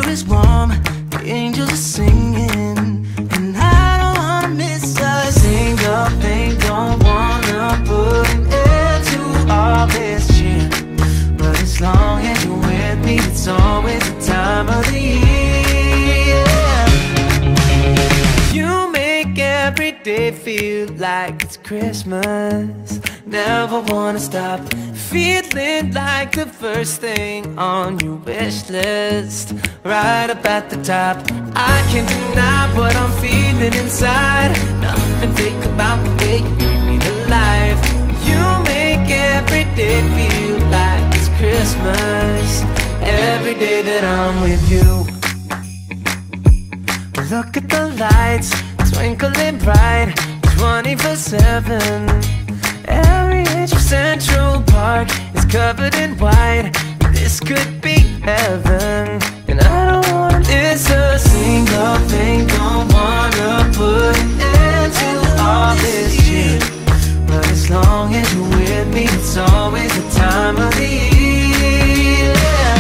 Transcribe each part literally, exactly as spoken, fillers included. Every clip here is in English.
is warm, the angels are singing, and I don't wanna miss a single thing. Don't wanna put an end to all this cheer, but as long as you're with me, it's always the time of the year. You make every day feel like it's Christmas. Never wanna stop feeling like the first thing on your wish list, right up at the top. I can't deny what I'm feeling inside. Nothing fake about the way you bring me to life. You make every day feel like it's Christmas, every day that I'm with you. Look at the lights, twinkling bright, twenty-four seven. Every inch of Central Park is covered in white. This could be heaven, and I don't wanna miss a single thing. Don't wanna put an end to all this shit, but as long as you're with me, it's always the time of the year.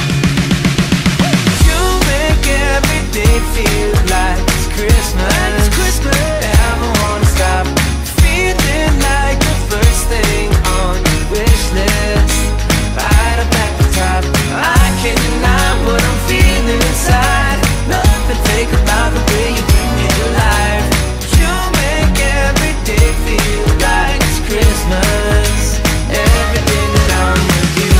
You make every day feel like it's Christmas. It's Christmas. Never wanna stop feeling like the first thing on your wish list, right up at the top. I can't deny what I'm feeling inside. Nothing fake about the way you bring me to life. You make every day feel like it's Christmas, every day that I'm with you.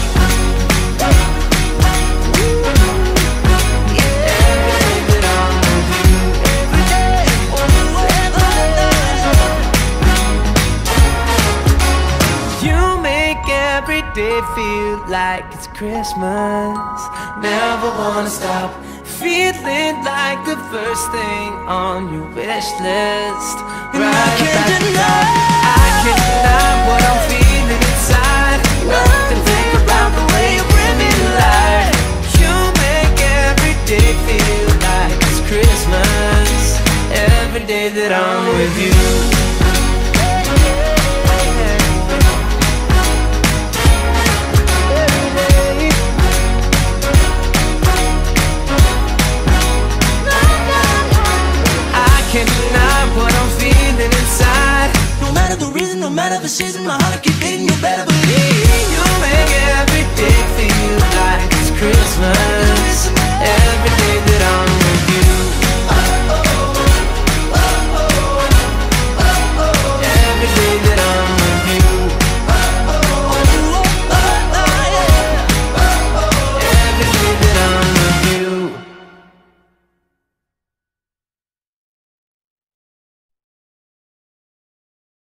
Every day feel like it's Christmas. Never wanna stop feeling like the first thing on your wish list, right up at the top. I can't deny what I'm feeling inside. Nothing fake about the way you bring me to life. You make every day feel like it's Christmas, every day that I'm with you. Can't deny what I'm feeling inside. No matter the reason, no matter the season, my heart